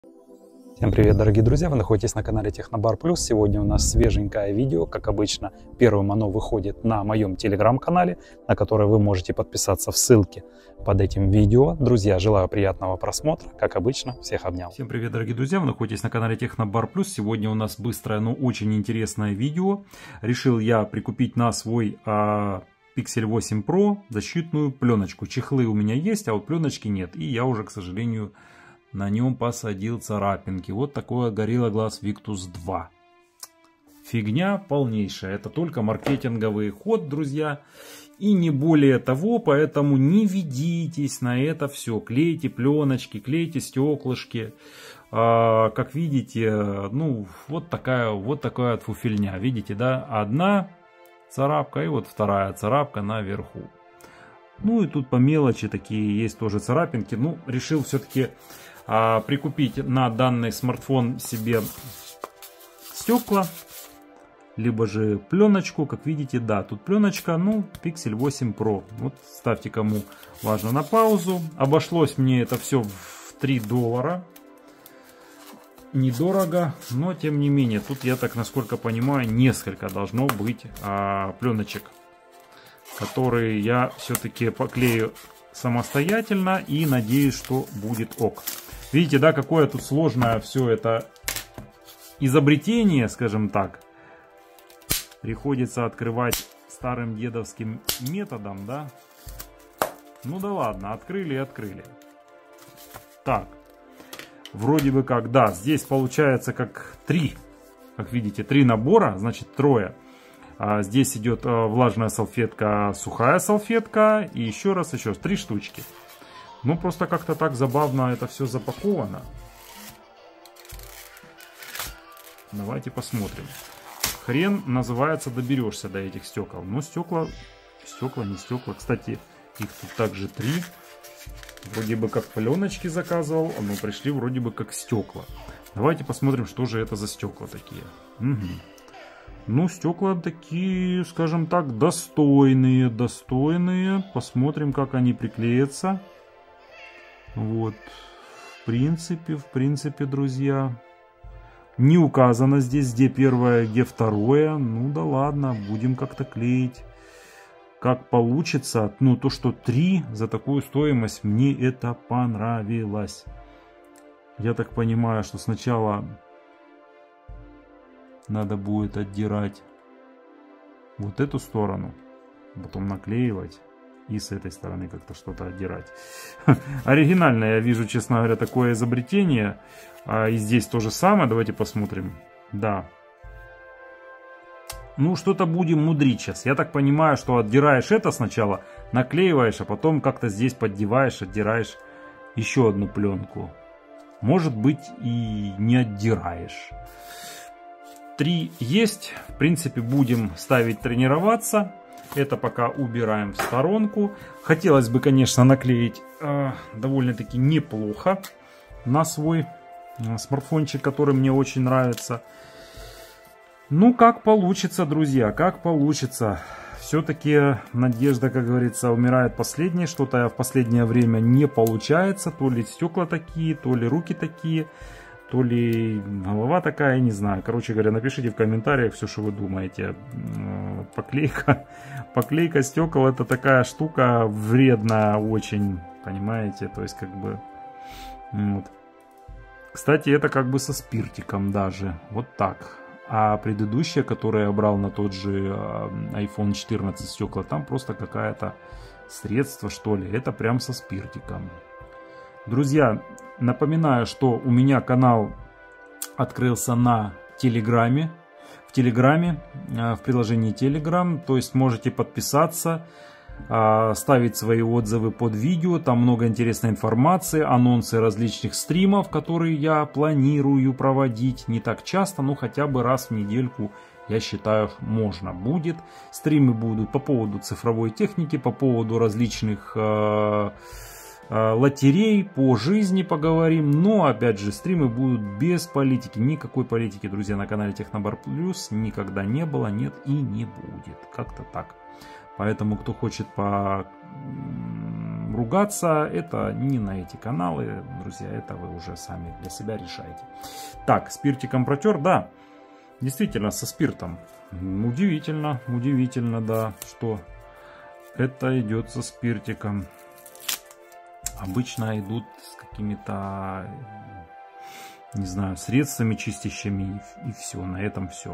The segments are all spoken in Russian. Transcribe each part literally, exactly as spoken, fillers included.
Всем привет, дорогие друзья! Вы находитесь на канале Технобар Плюс. Сегодня у нас свеженькое видео. Как обычно, первым оно выходит на моем телеграм-канале, на который вы можете подписаться в ссылке под этим видео. Друзья, желаю приятного просмотра. Как обычно, всех обнял. Всем привет, дорогие друзья! Вы находитесь на канале Технобар Плюс. Сегодня у нас быстрое, но очень интересное видео. Решил я прикупить на свой а, Pixel восемь Pro защитную пленочку. Чехлы у меня есть, а вот пленочки нет. И я уже, к сожалению, на нем посадил царапинки. Вот такое Gorilla Glass Victus два. Фигня полнейшая. Это только маркетинговый ход, друзья. И не более того, поэтому не ведитесь на это все. Клейте пленочки, клейте стеклышки. А, как видите, ну, вот такая вот такая вот фуфельня. Видите, да? Одна царапка и вот вторая царапка наверху. Ну и тут по мелочи такие есть тоже царапинки. Ну, решил все-таки а, прикупить на данный смартфон себе стекла, либо же пленочку. Как видите, да, тут пленочка, ну, Pixel восемь Pro. Вот ставьте, кому важно, на паузу. Обошлось мне это все в три доллара. Недорого, но тем не менее, тут, я так насколько понимаю, несколько должно быть а, пленочек, которые я все-таки поклею самостоятельно и надеюсь, что будет ок. Видите, да, какое тут сложное все это изобретение, скажем так. Приходится открывать старым дедовским методом, да. Ну да ладно, открыли и открыли. Так, вроде бы как, да, здесь получается как три, как видите, три набора, значит трое. А здесь идет влажная салфетка, сухая салфетка и еще раз, еще раз, три штучки. Ну, просто как-то так забавно это все запаковано. Давайте посмотрим. Хрен, называется, доберешься до этих стекол. Но стекла, стекла, не стекла. Кстати, их тут также три. Вроде бы как пленочки заказывал, но пришли вроде бы как стекла. Давайте посмотрим, что же это за стекла такие. Угу. Ну, стекла такие, скажем так, достойные, достойные. Посмотрим, как они приклеятся. Вот, в принципе, в принципе, друзья, не указано здесь, где первое, где второе. Ну да ладно, будем как-то клеить. Как получится. Ну, то, что три за такую стоимость, мне это понравилось. Я так понимаю, что сначала надо будет отдирать вот эту сторону, потом наклеивать и с этой стороны как-то что-то отдирать. Оригинально, я вижу, честно говоря, такое изобретение. А и здесь то же самое. Давайте посмотрим. Да. Ну, что-то будем мудрить сейчас. Я так понимаю, что отдираешь это сначала, наклеиваешь, а потом как-то здесь поддеваешь, отдираешь еще одну пленку. Может быть, и не отдираешь. Три есть. В принципе, будем ставить тренироваться. Это пока убираем в сторонку. Хотелось бы, конечно, наклеить э, довольно-таки неплохо на свой э, смартфончик, который мне очень нравится. Ну, как получится, друзья, как получится. Все-таки надежда, как говорится, умирает последней. Что-то в последнее время не получается. То ли стекла такие, то ли руки такие, то ли голова такая, не знаю. Короче говоря, напишите в комментариях все, что вы думаете. Поклейка, поклейка стекол — это такая штука вредная очень, понимаете? То есть, как бы... Вот. Кстати, это как бы со спиртиком даже. Вот так. А предыдущая, которую я брал на тот же айфон четырнадцать стекла, там просто какая-то средство, что ли. Это прям со спиртиком. Друзья, напоминаю, что у меня канал открылся на Телеграме. В Телеграме, в приложении Telegram. То есть можете подписаться, ставить свои отзывы под видео. Там много интересной информации, анонсы различных стримов, которые я планирую проводить. Не так часто, но хотя бы раз в недельку, я считаю, можно будет. Стримы будут по поводу цифровой техники, по поводу различных... лотерей, по жизни поговорим. Но опять же, стримы будут без политики. Никакой политики, друзья, на канале Технобар Плюс никогда не было, нет и не будет. Как-то так. Поэтому, кто хочет по ругаться, это не на эти каналы, друзья, это вы уже сами для себя решаете. Так, спиртиком протер, да, действительно, со спиртом. Удивительно, удивительно, да, что это идет со спиртиком. Обычно идут с какими-то, не знаю, средствами чистящими, и все, на этом все.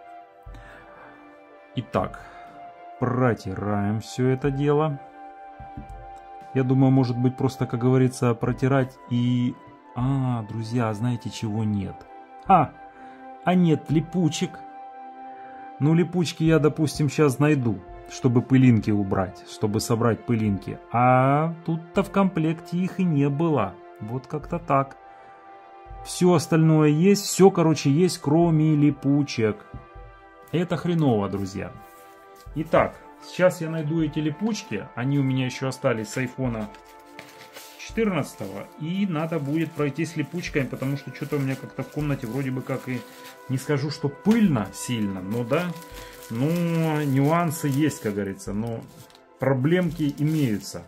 Итак, протираем все это дело. Я думаю, может быть, просто, как говорится, протирать и... А, друзья, знаете, чего нет? А, а нет липучек. Ну, липучки я, допустим, сейчас найду, чтобы пылинки убрать, чтобы собрать пылинки. А тут-то в комплекте их и не было. Вот как-то так. Все остальное есть, все, короче, есть, кроме липучек. Это хреново, друзья. Итак, сейчас я найду эти липучки. Они у меня еще остались с айфона четырнадцатого. И надо будет пройти с липучками, потому что что-то у меня как-то в комнате вроде бы как и... Не скажу, что пыльно сильно, но да. Ну, нюансы есть, как говорится. Но проблемки имеются.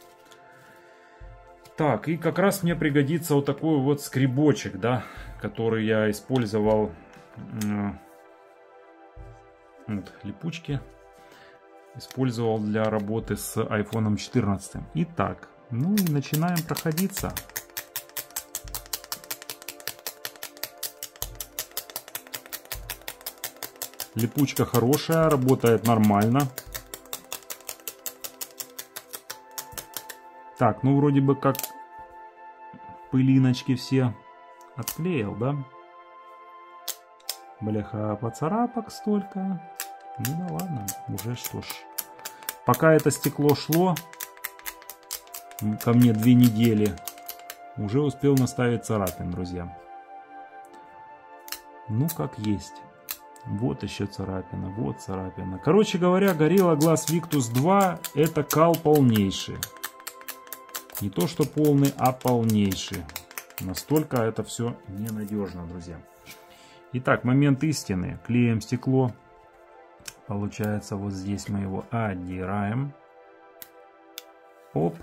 Так, и как раз мне пригодится вот такой вот скребочек, да, который я использовал. Вот, липучки. Использовал для работы с айфоном четырнадцатым. Итак, ну и начинаем проходиться. Липучка хорошая, работает нормально. Так, ну вроде бы как пылиночки все отклеил, да? Бляха, поцарапок столько. Ну да ладно, уже что ж. Пока это стекло шло ко мне две недели, уже успел наставить царапин, друзья. Ну как есть. Вот еще царапина, вот царапина. Короче говоря, Gorilla Glass Victus два это кал полнейший. Не то что полный, а полнейший. Настолько это все ненадежно, друзья. Итак, момент истины. Клеим стекло. Получается, вот здесь мы его отдираем. Оп.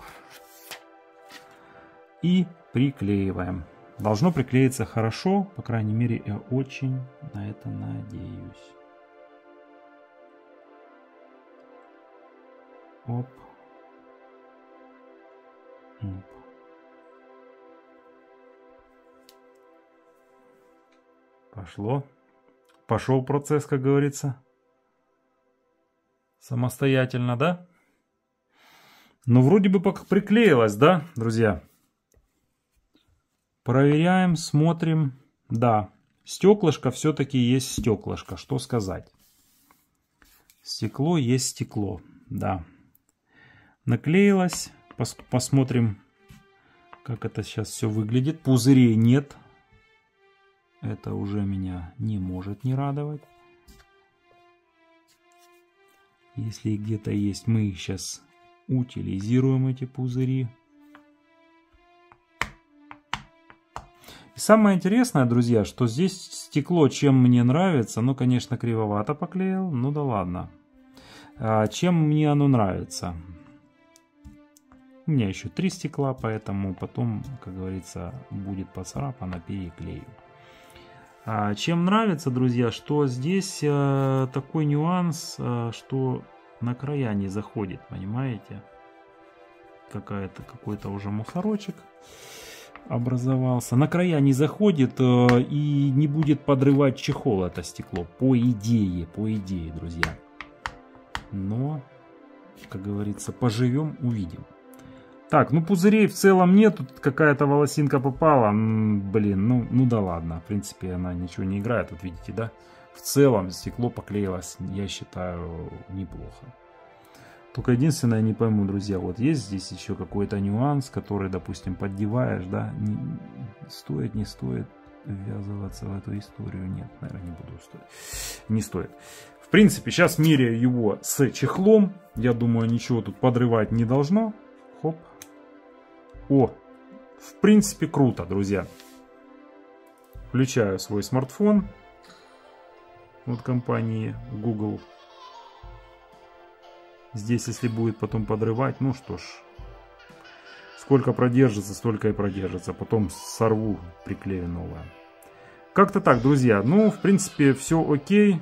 И приклеиваем. Должно приклеиться хорошо. По крайней мере, я очень на это надеюсь. Оп. Оп. Пошло. Пошел процесс, как говорится. Самостоятельно, да? Ну, вроде бы пока приклеилось, да, друзья? Проверяем, смотрим. Да, стеклышко все-таки есть стеклышко. Что сказать? Стекло есть стекло, да. Наклеилось. Пос посмотрим, как это сейчас все выглядит. Пузырей нет. Это уже меня не может не радовать. Если где-то есть, мы их сейчас утилизируем, эти пузыри. И самое интересное, друзья, что здесь стекло, чем мне нравится, ну, конечно, кривовато поклеил, ну да ладно. А чем мне оно нравится? У меня еще три стекла, поэтому потом, как говорится, будет поцарапано, переклею. А чем нравится, друзья, что здесь э, такой нюанс, э, что на края не заходит, понимаете? Какая-то, какой-то уже мусорочек образовался. На края не заходит э, и не будет подрывать чехол это стекло. По идее, по идее, друзья. Но, как говорится, поживем, увидим. Так, ну пузырей в целом нет, тут какая-то волосинка попала, М, блин, ну, ну да ладно, в принципе она ничего не играет, вот видите, да? В целом стекло поклеилось, я считаю, неплохо. Только единственное, не пойму, друзья, вот есть здесь еще какой-то нюанс, который, допустим, поддеваешь, да, не, стоит, не стоит ввязываться в эту историю, нет, наверное, не буду стоить, не стоит. В принципе, сейчас меряю его с чехлом, я думаю, ничего тут подрывать не должно, хоп. О, в принципе, круто, друзья. Включаю свой смартфон от компании Google. Здесь, если будет потом подрывать, ну что ж, сколько продержится, столько и продержится. Потом сорву, приклею новое. Как-то так, друзья. Ну, в принципе, все окей.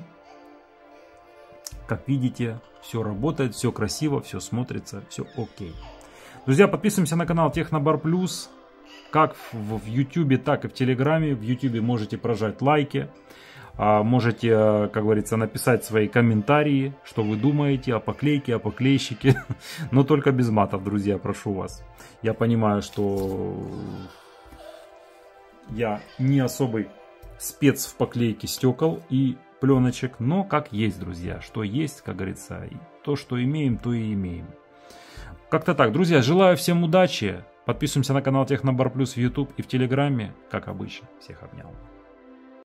Как видите, все работает, все красиво, все смотрится, все окей. Друзья, подписываемся на канал Технобар Плюс. Как в Ютубе, так и в Телеграме. В Ютубе можете прожать лайки. Можете, как говорится, написать свои комментарии, что вы думаете о поклейке, о поклейщике. Но только без матов, друзья, прошу вас. Я понимаю, что я не особый спец в поклейке стекол и пленочек. Но как есть, друзья. Что есть, как говорится, то, что имеем, то и имеем. Как-то так, друзья. Желаю всем удачи. Подписываемся на канал Технобар Плюс в YouTube и в Телеграме. Как обычно. Всех обнял.